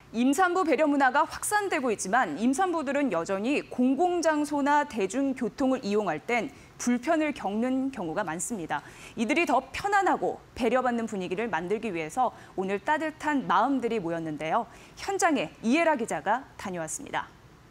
임산부 배려 문화가 확산되고 있지만 임산부들은 여전히 공공장소나 대중교통을 이용할 땐 불편을 겪는 경우가 많습니다. 이들이 더 편안하고 배려받는 분위기를 만들기 위해서 오늘 따뜻한 마음들이 모였는데요. 현장에 이혜라 기자가 다녀왔습니다.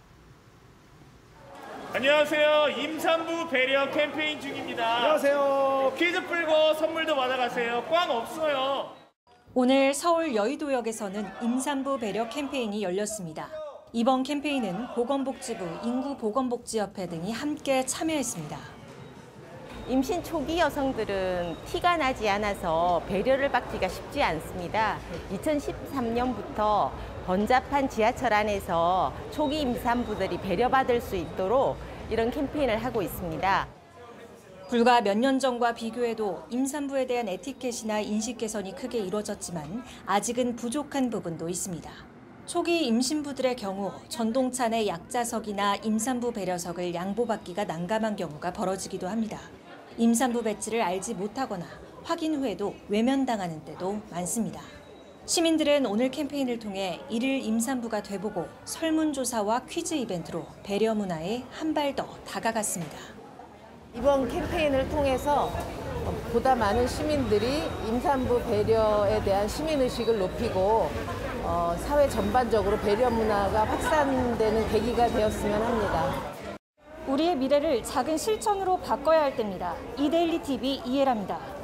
안녕하세요. 임산부 배려 캠페인 중입니다. 안녕하세요. 퀴즈 풀고 선물도 받아가세요. 꽝 없어요. 오늘 서울 여의도역에서는 임산부 배려 캠페인이 열렸습니다. 이번 캠페인은 보건복지부, 인구보건복지협회 등이 함께 참여했습니다. 임신 초기 여성들은 티가 나지 않아서 배려를 받기가 쉽지 않습니다. 2013년부터 번잡한 지하철 안에서 초기 임산부들이 배려받을 수 있도록 이런 캠페인을 하고 있습니다. 불과 몇 년 전과 비교해도 임산부에 대한 에티켓이나 인식 개선이 크게 이루어졌지만 아직은 부족한 부분도 있습니다. 초기 임신부들의 경우 전동차 내 약자석이나 임산부 배려석을 양보받기가 난감한 경우가 벌어지기도 합니다. 임산부 배지를 알지 못하거나 확인 후에도 외면당하는 때도 많습니다. 시민들은 오늘 캠페인을 통해 일일 임산부가 돼보고 설문조사와 퀴즈 이벤트로 배려 문화에 한 발 더 다가갔습니다. 이번 캠페인을 통해서 보다 많은 시민들이 임산부 배려에 대한 시민의식을 높이고 사회 전반적으로 배려 문화가 확산되는 계기가 되었으면 합니다. 우리의 미래를 작은 실천으로 바꿔야 할 때입니다. 이데일리 TV 이혜라입니다.